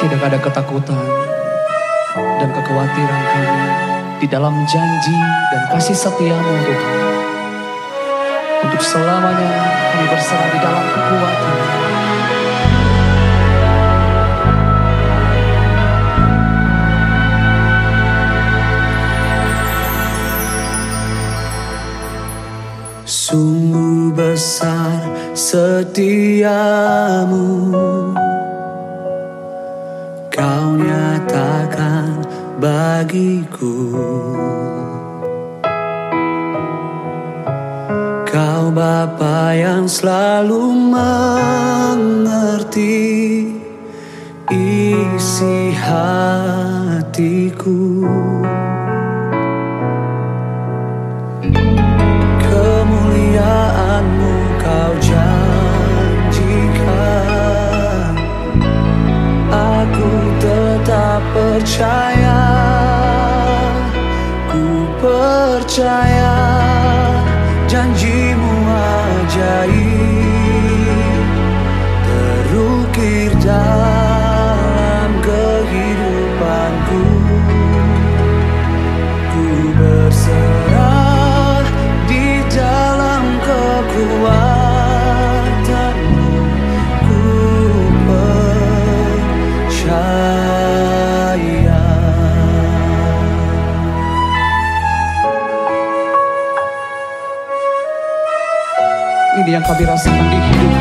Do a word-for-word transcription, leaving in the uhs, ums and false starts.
Tidak ada ketakutan dan kekhawatiran kami di dalam janji dan kasih setia-Mu Tuhan. Untuk selamanya kami berserah di dalam kekuatan. Sungguh besar setiamu, Kau nyatakan bagiku. Kau Bapa yang selalu mengerti isi hatiku. Kemuliaan-Mu Kau janjikan, aku tetap percaya, ku percaya janji-Mu ajaib terukir dalam kehidupanku. Ku berserah di dalam kekuatan-Mu, ku percaya. Ini yang kami rasakan di hidup